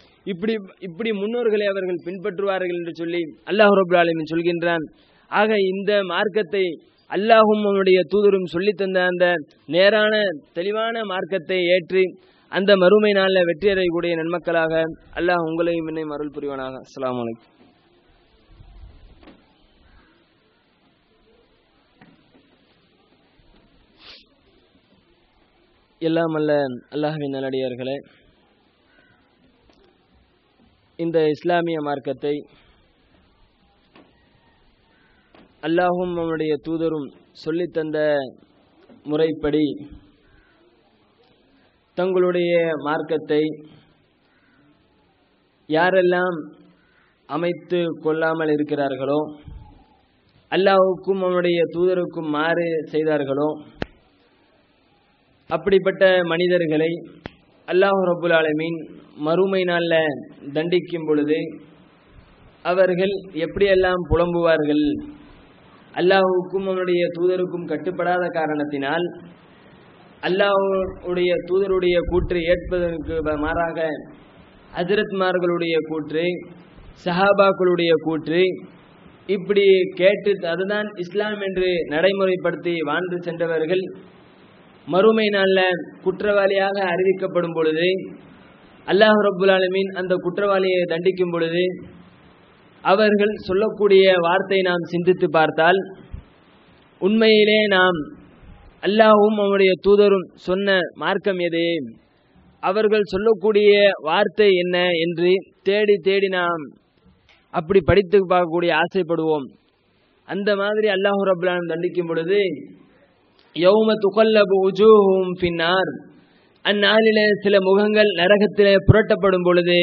இப்படி முன்னோர்களை அவர்கள் பின்பற்றுவார்கள் என்று சொல்லி அல்லாஹ் ரப்பல் ஆலமீன் சொல்கின்றான். ஆக இந்த மார்க்கத்தை அல்லாஹும் அவனுடைய தூதரும் சொல்லி தந்த அந்த நேரான தெளிவான மார்க்கத்தை ஏற்று அந்த மறுமை நாளில் வெற்றி அடையக்கூடிய நன்மக்களாக அல்லாஹ் உங்களையும் என்னையும் அருள் புரிவானாக. அஸ்ஸலாமு அலைக்கும். எல்லாம் அல்ல அல்லாஹ்வின் நல்லடியார்களே, இந்த இஸ்லாமிய மார்க்கத்தை அல்லாஹும் அவனுடைய தூதரும் சொல்லித்தந்த முறைப்படி தங்களுடைய மார்க்கத்தை யாரெல்லாம் அமைத்து கொள்ளாமல் இருக்கிறார்களோ, அல்லாஹ்வுக்கும் அவனுடைய தூதருக்கும் மாறு செய்தார்களோ, அப்படிப்பட்ட மனிதர்களை அல்லாஹ் ரப்புல் ஆலமீன் மறுமை நாளில் தண்டிக்கும் பொழுது அவர்கள் எப்படியெல்லாம் புலம்புவார்கள்? அல்லாஹ்வுக்கும் அவனுடைய தூதருக்கும் கட்டுப்படாத காரணத்தினால் அல்லாஹ்வுடைய தூதருடைய கூற்றை ஏற்பதற்கு மாறாக ஹஜ்ரத்மார்களுடைய கூற்று, சஹாபாக்களுடைய கூற்று இப்படி கேட்டு அதுதான் இஸ்லாம் என்று நடைமுறைப்படுத்தி வாழ்ந்து சென்றவர்கள் மறுமை நாள்ல குற்றவாளியாக அறிவிக்கப்படும் பொழுது அல்லாஹ் ரப்புல் ஆலமீன் அந்த குற்றவாளியை தண்டிக்கும் பொழுது அவர்கள் சொல்லக்கூடிய வார்த்தை நாம் சிந்தித்து பார்த்தால் உண்மையிலே நாம் அல்லாஹ்வும் அவனுடைய தூதரும் சொன்ன மார்க்கம் எது, அவர்கள் சொல்லக்கூடிய வார்த்தை என்ன என்று தேடி தேடி நாம் அப்படி படித்து பார்க்கக்கூடிய ஆசைப்படுவோம். அந்த மாதிரி அல்லாஹ் ரப்புல் ஆலமீன் தண்டிக்கும் பொழுது யௌம துகல்லபு உஜூஹும் ஃபின்னார், அந்நாளிலே சில முகங்கள் நரகத்திலே புரட்டப்படும் பொழுது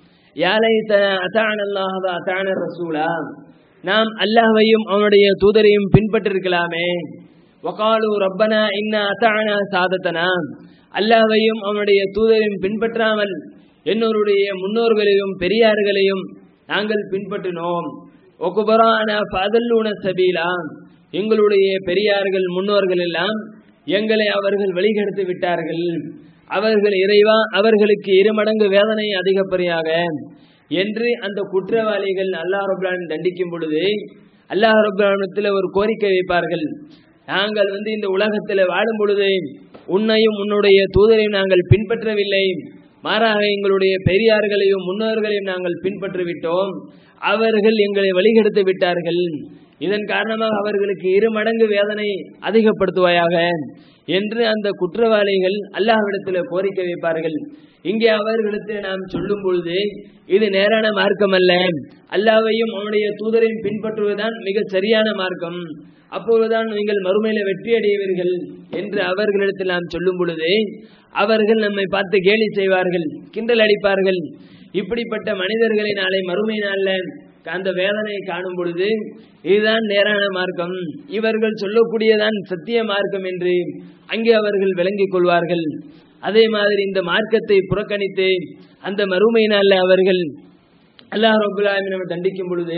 யாலைத அதான அல்லாஹ் வ அதான ரசூலா, நாம் அல்லாஹ்வையும் அவனுடைய தூதரையும் பின்பற்றிருக்கலாமே. வகாலு ரப்பனா இன்னா அதானா சாதத்தனா, அல்லாஹ்வையும் அவனுடைய தூதரையும் பின்பற்றாமல் என்னோருடைய முன்னோர்களையும் பெரியார்களையும் நாங்கள் பின்பற்றினோம். ஒகுபரானா ஃபஅதல்லூன சபீலா, எங்களுடைய பெரியார்கள் முன்னோர்கள் எல்லாம் எங்களை அவர்கள் வழிகெடுத்து விட்டார்கள். அவர்கள் இறைவா அவர்களுக்கு 2 மடங்கு வேதனை அதிகப்படியாக என்று அந்த குற்றவாளிகள் அல்லாஹ் ரப்பல் ஆலமீன் தண்டிக்கும் பொழுது அல்லாஹ் ரப்பல் ஆலமீனிடத்தில் ஒரு கோரிக்கை வைப்பார்கள். நாங்கள் இந்த உலகத்தில் வாழும் பொழுது உன்னையும் உன்னுடைய தூதரையும் நாங்கள் பின்பற்றவில்லை, மாறாக எங்களுடைய பெரியார்களையும் முன்னோர்களையும் நாங்கள் பின்பற்றிவிட்டோம். அவர்கள் எங்களை வழிகெடுத்து விட்டார்கள். இதன் காரணமாக அவர்களுக்கு 2 மடங்கு வேதனை அதிகப்படுத்துவாயாக என்று அந்த குற்றவாளிகள் அல்லாஹ்விடத்தில் கோரிக்கை வைப்பார்கள். இங்கே அவர்களிடத்தில் நாம் சொல்லும் பொழுது இது நேரான மார்க்கம் அல்ல, அல்லாஹ்வையும் அவனுடைய தூதரையும் பின்பற்றுவதுதான் மிக சரியான மார்க்கம், அப்பொழுதுதான் நீங்கள் மறுமையில வெற்றி அடைவீர்கள் என்று அவர்களிடத்தில் நாம் சொல்லும் பொழுது அவர்கள் நம்மை பார்த்து கேலி செய்வார்கள், கிண்டல் அடிப்பார்கள். இப்படிப்பட்ட மனிதர்களை நாளை மறுமை நாள்ல அந்த வேதனை காணும் பொழுது இதுதான் நேரான மார்க்கம், இவர்கள் சொல்லக்கூடியதான் சத்திய மார்க்கம் என்று அங்கே அவர்கள் விளங்கிக் கொள்வார்கள். அதே மாதிரி இந்த மார்க்கத்தை புறக்கணித்து அந்த மறுமை நாள்ல அவர்கள் அல்லாஹ் ரப்புல் ஆலமீன் தண்டிக்கும் பொழுது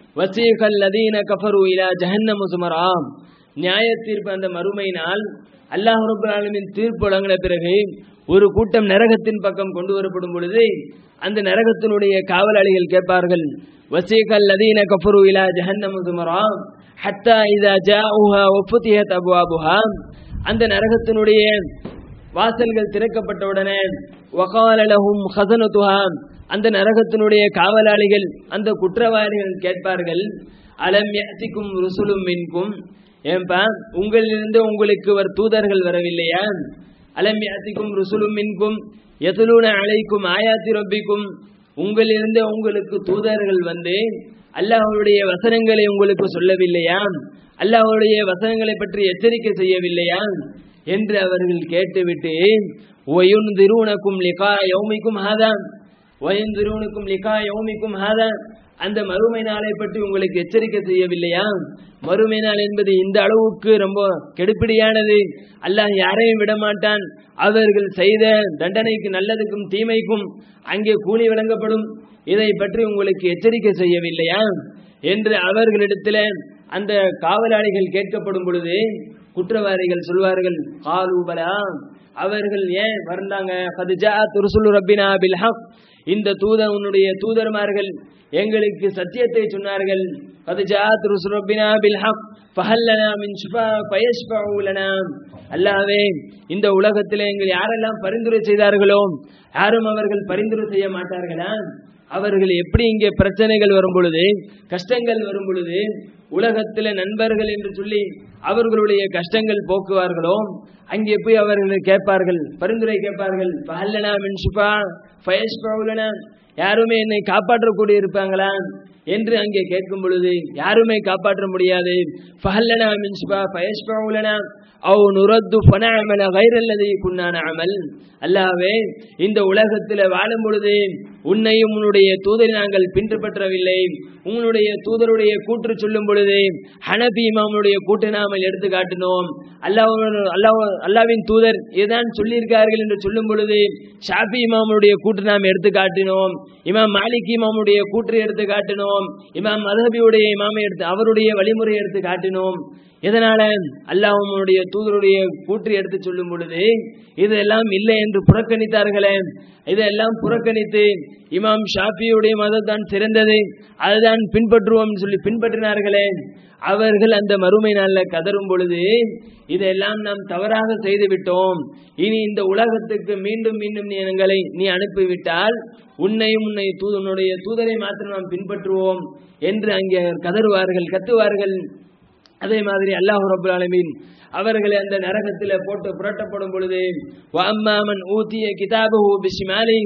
வசீகல் லதீன கஃபரு இலா ஜஹன்னம சுமரா, நியாய தீர்ப்பு அந்த மறுமை நாள் அல்லாஹ் ரப்புல் ஆலமீன் தீர்ப்பு வழங்கின பிறகு ஒரு கூட்டம் நரகத்தின் பக்கம் கொண்டு வரப்படும் பொழுது அந்த நரகத்தினுடைய காவலாளிகள் கேட்பார்கள், வசீகல் லதீன கஃபரு இலா ஜஹன்னம சுமரா ஹத்தா இதா ஜாஊஹா வஃபுதிஹத் அப்வாபுஹா, அந்த நரகத்தினுடைய வாசல்கள் திறக்கப்பட்டவுடனே வகால லஹும் ஹஸனதுஹா, அந்த நரகத்தினுடைய காவலாளிகள் அந்த குற்றவாளிகள் கேட்பார்கள், அலம் யஅதிகும் ருசுலும் மின்கும், ஏன்பா உங்களிலிருந்து உங்களுக்கு ஒரு தூதர்கள் வரவில்லையா? அலம் யஅதிகும் ருசுலும் மின்கும் யத்லூன அலைக்கும் ஆயாத்தி ரப்பிக்கும், உங்களிலிருந்து உங்களுக்கு தூதர்கள் அல்லாஹ்வுடைய வசனங்களை உங்களுக்கு சொல்லவில்லையா? அல்லாஹ்வுடைய வசனங்களை பற்றி எச்சரிக்கை செய்யவில்லையா என்று அவர்கள் கேட்டுவிட்டு வயுன்திரூனக்கும் லிகா யௌமிக்கும் ஹாதா வயுன்திரூனக்கும் லிகா யௌமிக்கும் ஹாதா, அந்த மறுமை நாளை பற்றி உங்களுக்கு எச்சரிக்கை செய்யவில்லையா? மறுமை நாள் என்பது இந்த அளவுக்கு ரொம்ப கெடுபிடியானது, அல்லாஹ் யாரையும் விடமாட்டான், அவர்கள் செய்த தண்டனைக்கு நல்லதுக்கும் தீமைக்கும் அங்கே கூலி வழங்கப்படும், இதை பற்றி உங்களுக்கு எச்சரிக்கை செய்யவில்லையா என்று அவர்களிடத்தில் அந்த காவலாளிகள் கேட்கப்படும் பொழுது குற்றவாளிகள் சொல்வார்கள், காலூபலா, அவர்கள் ஏன் வந்தாங்க, கத் ஜாஅத் ருசுலு ரப்பினா பில் ஹக், இந்த உன்னுடைய தூதர்மார்கள் எங்களுக்கு சத்தியத்தை சொன்னார்கள். கத் ஜாஅத் ருசுலு ரப்பினா பில் ஹக் ஃபஹல் லனா மின் ஷுஃபா ஃபயஷ்ஃபஉ லனா, அல்லாஹ்வே இந்த உலகத்தில் எங்கள் யாரெல்லாம் பரிந்துரை செய்தார்களோ யாரும் அவர்கள் பரிந்துரை செய்ய மாட்டார்களா? அவர்கள் எப்படி இங்கே பிரச்சனைகள் வரும் பொழுது கஷ்டங்கள் வரும் பொழுது உலகத்தில் நண்பர்கள் என்று சொல்லி அவர்களுடைய கஷ்டங்கள் போக்குவார்களோ அங்கே போய் அவர்கள் கேட்பார்கள், பரிந்துரை கேட்பார்கள், ஃபஹல் லனா மின் ஷுஃபா ஃபயஷ்ஃபஉ லனா, யாருமே என்னை காப்பாற்றக்கூடிய இருப்பாங்களா என்று அங்கே கேட்கும் பொழுது யாருமே காப்பாற்ற முடியாது. ஃபஹல் லனா மின் ஷுஃபா ஃபயஷ்ஃபஉ லனா அவ் நுரத்து ஃபனஅமல கைரல்லதி குன்னா நஅமல், அல்லாஹ்வே இந்த உலகத்தில் வாழும் பொழுது உன்னையும் உன்னுடைய தூதரை நாங்கள் பின்பற்றவில்லை, உங்களுடைய தூதருடைய கூற்று சொல்லும் பொழுது ஹனபி இமாமுடைய கூற்றை நாமல் எடுத்து காட்டினோம், அல்லாஹ்வின் தூதர் இதுதான் சொல்லியிருக்கார்கள் என்று சொல்லும் பொழுது ஷாஃபி இமாமுடைய கூற்று நாம் எடுத்து காட்டினோம், இமாம் மாலிக் இமாமுடைய கூற்றை எடுத்து காட்டினோம், இமாம் மذஹபியுடைய இமாமை எடுத்து அவருடைய வழிமுறை எடுத்து காட்டினோம். இதனால அல்லாஹ்வுடைய தூதருடைய கூற்று எடுத்து சொல்லும் பொழுது இதெல்லாம் இல்லை என்று புறக்கணித்தார்களே, இதெல்லாம் புறக்கணித்து இமாம் ஷாஃபியுடைய மதம் தான் சிறந்தது, அதுதான் பின்பற்றுவோம் சொல்லி பின்பற்றினார்களே, அவர்கள் அந்த மறுமை நாள்ல கதரும் பொழுது, இதெல்லாம் நாம் தவறாக செய்து விட்டோம், இனி இந்த உலகத்துக்கு மீண்டும் மீண்டும் நீ அனுப்பிவிட்டால் உன்னையும் உன்னுடைய தூதரை மாத்திரம் நாம் பின்பற்றுவோம் என்று அங்கே கதறுவார்கள், கத்துவார்கள். அதே மாதிரி அல்லாஹ் ரப்பல் ஆலமீன் அவர்களை அந்த நரகத்தில் போட்டு புரட்டப்படும் பொழுது, வஅம்மாமன் ஊதிய கிதாபஹு பிஷிமாலி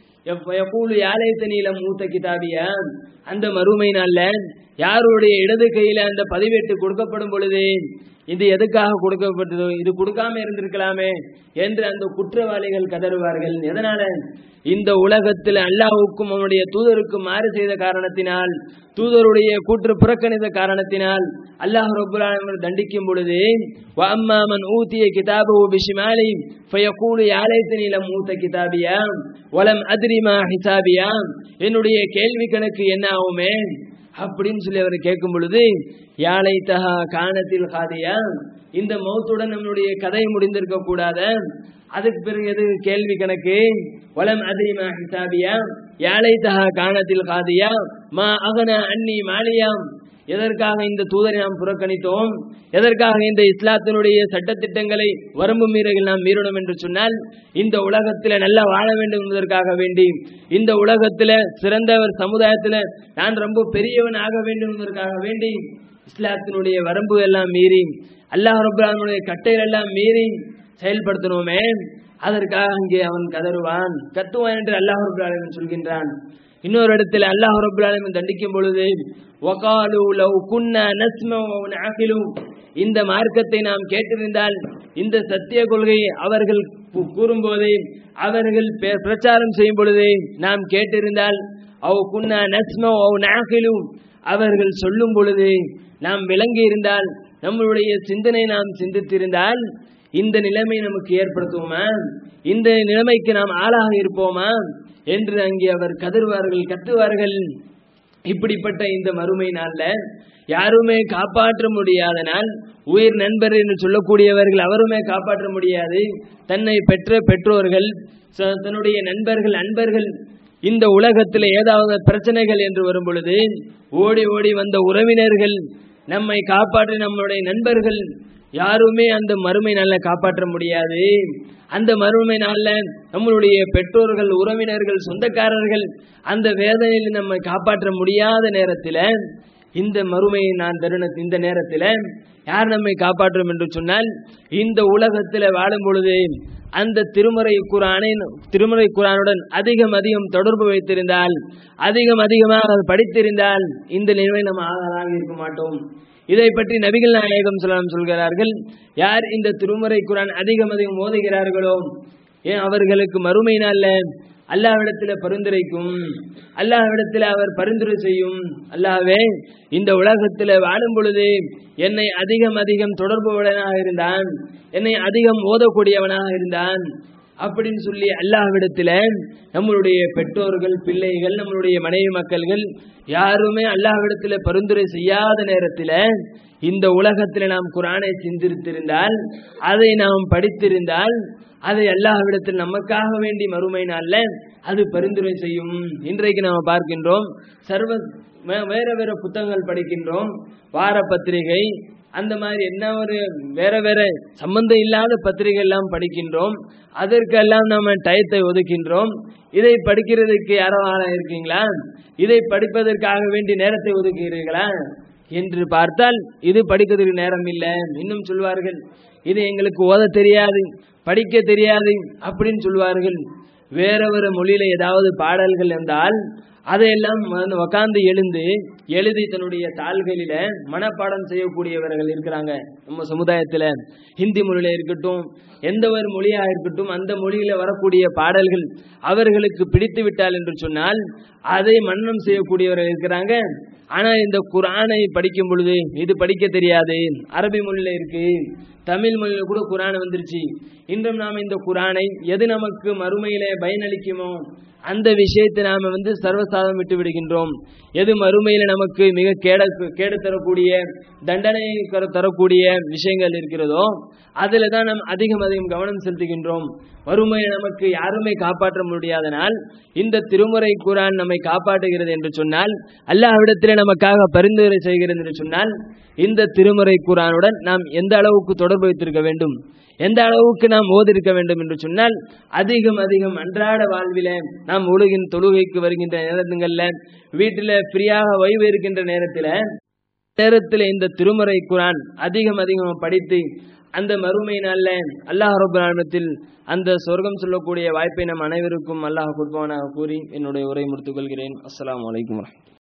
யகூலு யா லைத்தனி லம் ஊத கிதாபியா, அந்த மறுமை நாள்ல யாருடைய இடது கையில அந்த பதிவேட்டு கொடுக்கப்படும் பொழுது, இது எதுக்காக கொடுக்கப்பட்டதோ, இது கொடுக்காம இருந்திருக்கலாமே என்று அந்த குற்றவாளிகள் கதறுவார்கள். எதனால? இந்த உலகத்தில் அல்லாஹ்வுக்கும் அவனுடைய தூதருக்கும் மாறு செய்த காரணத்தினால், தூதருடைய கூற்று புறக்கணித்த காரணத்தினால் அல்லாஹ் ரப்பல் ஆலமீன் தண்டிக்கும் பொழுது, வஅம்மாமன் ஊதிய கிதாபஹு பிஷிமாலி ஃபயகூலு யா லைத்தனி லம் ஊத கிதாபியா வலம் அத்ரி மா ஹிசாபியா, என்னுடைய கேள்வி கணக்கு என்ன ஆகுமே அப்படின்னு சொல்லி அவர் கேட்கும் பொழுது, யா லைத்தஹா கானத்தில் காதியா, இந்த மௌத்துடன் நம்மளுடைய கதை முடிந்திருக்க கூடாத, அதுக்கு பிறகு எது கேள்வி கணக்கு? வலம் அத்ரி மா ஹிசாபியா யா லைத்தஹா கானத்தில் காதியா மா அகனா அன்னி மாலியா, எதற்காக இந்த தூதரை நாம் புறக்கணித்தோம், எதற்காக இந்த இஸ்லாத்தினுடைய சட்டத்திட்டங்களை வரம்பு மீறல் நாம் மீறணும் என்று சொன்னால், இந்த உலகத்துல நல்லா வாழ வேண்டும் என்பதற்காக வேண்டி, இந்த உலகத்துல சிறந்தவர் சமுதாயத்துல நான் ரொம்ப பெரியவன் ஆக வேண்டும் என்பதற்காக வேண்டி, இஸ்லாத்தினுடைய வரம்பு எல்லாம் மீறி, அல்லாஹ் ரப்பல் ஆலமீனுடைய கட்டைகள் எல்லாம் மீறி செயல்படுத்தணுமே, அதற்காக அங்கே அவன் கதறுவான், கத்துவான் என்று அல்லாஹ் ரப்பல் ஆலமீன் சொல்கின்றான். இன்னொரு இடத்துல அல்லாஹ் ரப்பல் ஆலமீன் தண்டிக்கும் பொழுது, வகாலு லவ் குன்னா நஸ்மஉ வ நஅகிலு, இந்த மார்க்கத்தை நாம் கேட்டிருந்தால், இந்த சத்திய கொள்கையை அவர்கள் கூறும்போது, அவர்கள் பிரச்சாரம் செய்யும் பொழுது நாம் கேட்டிருந்தால், அவ் குன்னா நஸ்மஉ வ நஅகிலு, அவர்கள் சொல்லும் பொழுது நாம் விளங்கி இருந்தால், நம்மளுடைய சிந்தனை நாம் சிந்தித்திருந்தால், இந்த நிலைமை நமக்கு ஏற்படுத்துவோமா, இந்த நிலைமைக்கு நாம் ஆளாக இருப்போமா என்று அங்கே அவர் கதறுவார்கள், கத்துவார்கள். இப்படிப்பட்ட இந்த மறுமை நாள்ல யாருமே காப்பாற்ற முடியாத நாள், உயிர் நண்பர் என்று சொல்லக்கூடியவர்கள் அவருமே காப்பாற்ற முடியாது. தன்னை பெற்ற பெற்றோர்கள், தன்னுடைய நண்பர்கள், அன்பர்கள் இந்த உலகத்தில் ஏதாவது பிரச்சனைகள் என்று வரும் பொழுது ஓடி ஓடி வந்த உறவினர்கள், நம்மை காப்பாற்ற நம்மளுடைய நண்பர்கள், யாருமே அந்த மறுமை நாள்ல காப்பாற்ற முடியாது. அந்த மறுமை நாள்ல நம்மளுடைய பெற்றோர்கள், உறவினர்கள், சொந்தக்காரர்கள் அந்த வேதனையில் நம்மை காப்பாற்ற முடியாத நேரத்தில், இந்த மறுமை இந்த நேரத்தில் யார் நம்மை காப்பாற்றும் என்று சொன்னால், இந்த உலகத்தில் வாழும் பொழுது அந்த திருமறை குர்ஆனுடன் அதிகம் தொடர்பு வைத்திருந்தால், அதிகமாக படித்திருந்தால், இந்த நிலைமை நம்ம ஆளாக இருக்க மாட்டோம். இதை பற்றி நபிகள் நாயகம் ஸல்லல்லாஹு சொல்கிறார்கள், யார் இந்த திருமறை குர்ஆன் அதிகம் ஓதுகிறார்களோ, ஏன் அவர்களுக்கு மறுமை நாள்ல அல்லாஹ்விடத்தில் பரிந்துரைக்கும், அல்லாஹ்விடத்தில் அவர் பரிந்துரை செய்யும், அல்லாஹ்வே இந்த உலகத்தில் வாழும் பொழுது என்னை அதிகம் தொடர்புடையவனாக இருந்தான், என்னை அதிகம் ஓதக்கூடியவனாக இருந்தான் அப்படின்னு சொல்லி அல்லாஹ்விடத்தில் நம்மளுடைய பெற்றோர்கள், பிள்ளைகள், நம்மளுடைய மனைவி மக்கள்கள் யாருமே அல்லாஹ்விடத்தில் பரிந்துரை செய்யாத நேரத்தில், இந்த உலகத்தில் நாம் குர்ஆனை சிந்தித்திருந்தால், அதை நாம் படித்திருந்தால், அதை அல்லாஹ்விடத்தில் நமக்காக வேண்டி மறுமை நாள்ல அது பரிந்துரை செய்யும். இன்றைக்கு நாம் பார்க்கின்றோம், வேற புத்தகங்கள் படிக்கின்றோம், வார பத்திரிகை, அந்த மாதிரி என்ன ஒரு வேற சம்பந்தம் இல்லாத பத்திரிகை எல்லாம் படிக்கின்றோம். அதற்கெல்லாம் நாம டயத்தை ஒதுக்கின்றோம். இதை படிக்கிறதுக்கு யாரோ ஆளா இருக்கீங்களா? இதை படிப்பதற்காக வேண்டி நேரத்தை ஒதுக்குகிறீர்களா என்று பார்த்தால், இது படிக்கிறதுக்கு நேரம் இல்லை. இன்னும் சொல்வார்கள், இது எங்களுக்கு ஓத தெரியாது, படிக்க தெரியாது அப்படின்னு சொல்வார்கள். வேற மொழியில ஏதாவது பாடல்கள் இருந்தால் அதையெல்லாம் உட்கார்ந்து எழுதி தன்னுடைய தாள்களில மனப்பாடம் செய்யக்கூடியவர்கள் இருக்கிறாங்க நம்ம சமுதாயத்துல. ஹிந்தி மொழியில இருக்கட்டும், எந்த ஒரு மொழியா இருக்கட்டும், அந்த மொழியில வரக்கூடிய பாடல்கள் அவர்களுக்கு பிடித்து விட்டால் என்று சொன்னால் அதை மன்னனம் செய்யக்கூடியவர்கள் இருக்கிறாங்க. ஆனா இந்த குர்ஆனை படிக்கும் பொழுது இது படிக்க தெரியாது, அரபி மொழியில இருக்கு, தமிழ் மொழியில கூட குரான் வந்துருச்சு. இன்றும் நாம் இந்த குரானை எது நமக்கு மறுமையில பயனளிக்குமோ அந்த விஷயத்தை நாம சர்வசாதம் விட்டு விடுகின்றோம். எது மறுமையில நமக்கு மிக கேடு தரக்கூடிய தண்டனை தரக்கூடிய விஷயங்கள் இருக்கிறதோ அதுல தான் நாம் அதிகம் கவனம் செலுத்துகின்றோம். மறுமையை நமக்கு யாருமே காப்பாற்ற முடியாதனால் இந்த திருமுறை குரான் நம்மை காப்பாற்றுகிறது என்று சொன்னால், அல்லாஹ்விடத்திலே நமக்காக பரிந்துரை செய்கிறது என்று சொன்னால், இந்த திருமுறை குரானுடன் நாம் எந்த அளவுக்கு தொடர்பு வைத்திருக்க வேண்டும், எந்த அளவுக்கு நாம் ஓதிருக்க வேண்டும் என்று சொன்னால், அதிகம் அன்றாட வாழ்வில நாம் தொழுகைக்கு வருகின்ற நேரங்கள்ல, வீட்டில ஃப்ரீயாக ஓய்வு இருக்கின்ற நேரத்தில் இந்த திருமுறை குரான் அதிகம் படித்து அந்த மறுமை நாள்ல அல்லாஹ் ரப்பல் ஆலமீன் அந்த சொர்க்கம் சொல்லக்கூடிய வாய்ப்பை நம் அனைவருக்கும் அல்லாஹ் கொடுப்பானாக கூறி என்னுடைய உரை முடித்துக் கொள்கிறேன். அஸ்ஸலாமு அலைக்கும்.